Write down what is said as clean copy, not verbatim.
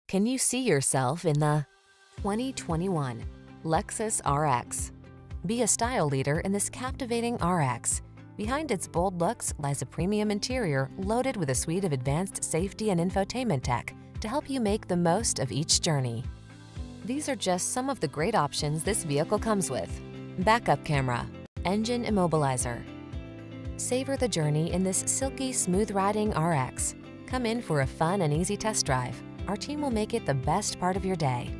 Can you see yourself in the 2021 Lexus RX? Be a style leader in this captivating RX. Behind its bold looks lies a premium interior loaded with a suite of advanced safety and infotainment tech to help you make the most of each journey. These are just some of the great options this vehicle comes with: backup camera, engine immobilizer. Savor the journey in this silky, smooth-riding RX. Come in for a fun and easy test drive. Our team will make it the best part of your day.